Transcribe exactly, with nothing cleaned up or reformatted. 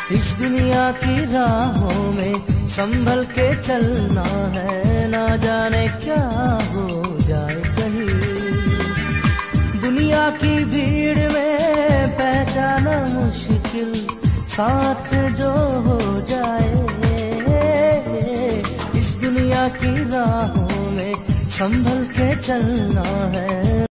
इस दुनिया की राहों में संभल के चलना है, ना जाने क्या हो जाए कहीं। दुनिया की भीड़ में पहचाना मुश्किल, साथ जो हो जाए। इस दुनिया की राहों में संभल के चलना है।